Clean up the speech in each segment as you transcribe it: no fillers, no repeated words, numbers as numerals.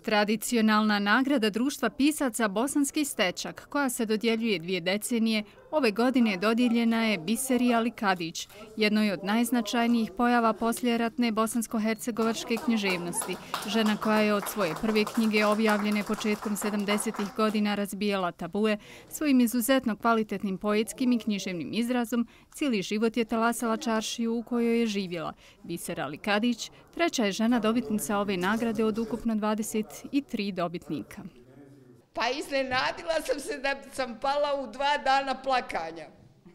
Tradicionalna nagrada Društva pisaca Bosanski stečak, koja se dodjeljuje 2 decenije, ove godine dodijeljena je Biseri Ali Kadić, jednoj od najznačajnijih pojava poslijeratne bosansko-hercegovačke književnosti, žena koja je od svoje prve knjige objavljene početkom 70. godina razbijala tabue, svojim izuzetno kvalitetnim poetskim i književnim izrazom cijeli život je talasala čaršiju u kojoj je živjela. Bisera Ali Kadić treća je žena dobitnica ove nagrade od ukupno 23 dobitnika. Pa iznenadila sam se da sam pala u 2 dana plakanja.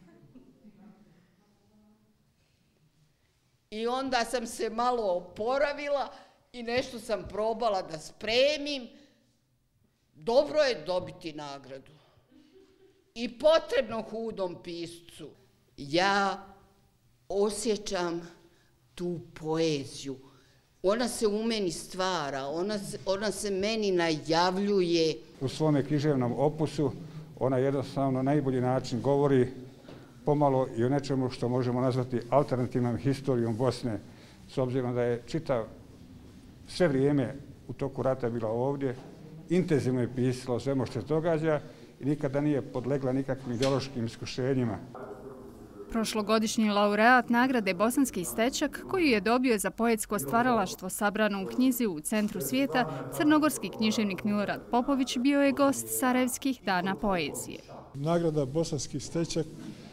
I onda sam se malo oporavila i nešto sam probala da spremim. Dobro je dobiti nagradu. I potrebno hudom piscu. Ja osjećam tu poeziju. Ona se u meni stvara, ona se meni najavljuje. U svome književnom opusu ona jednostavno na najbolji način govori pomalo i o nečemu što možemo nazvati alternativnom historijom Bosne, s obzirom da je sve vrijeme u toku rata bila ovdje, intenzivno je pisala o svemu što se događa i nikada nije podlegla nikakvim ideološkim iskušenjima. Prošlogodišnji laureat nagrade Bosanski stečak, koju je dobio za poetsko stvaralaštvo sabrano u knjizi U centru svijeta, crnogorski književnik Milorad Popović bio je gost Sarajevskih dana poezije. Nagrada Bosanski stečak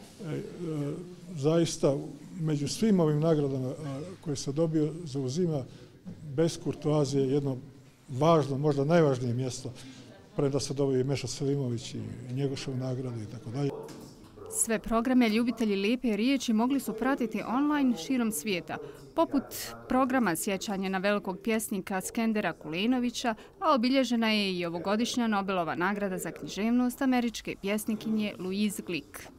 zaista među svim ovim nagradama koje se dobio zauzima bez kurtoazije jedno važno, možda najvažnije mjesto, premda se dobio i Meša Selimović i Njegošev nagradu i tako dalje. Sve programe ljubitelji lijepe riječi mogli su pratiti online širom svijeta, poput programa sjećanja na velikog pjesnika Skendera Kulenovića, a obilježena je i ovogodišnja Nobelova nagrada za književnost američke pjesnikinje Louise Glück.